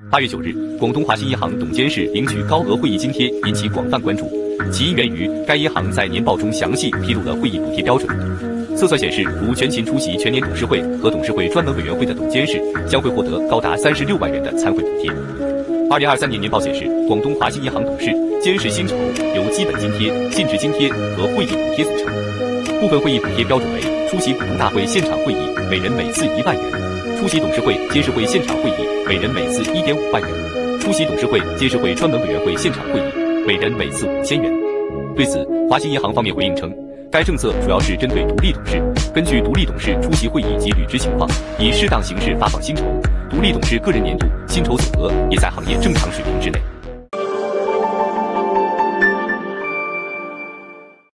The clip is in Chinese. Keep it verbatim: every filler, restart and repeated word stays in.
八月九日，广东华信银行董监事领取高额会议津贴引起广泛关注，其因源于该银行在年报中详细披露了会议补贴标准。测算显示，如全勤出席全年董事会和董事会专门委员会的董监事将会获得高达三十六万元的参会补贴。二零二三年年报显示，广东华信银行董事、监事薪酬由基本津贴、尽职津贴和会议补贴组成。部分会议补贴标准为：出席股东大会现场会议，每人每次一万元；出席董事会、监事会现场会议，每人每次一点五万元；出席董事会、监事会专门委员会现场会议，每人每次五千元。对此，华信银行方面回应称，该政策主要是针对独立董事，根据独立董事出席会议及履职情况，以适当形式发放薪酬。独立董事个人年度薪酬总额也在行业正常水平之内。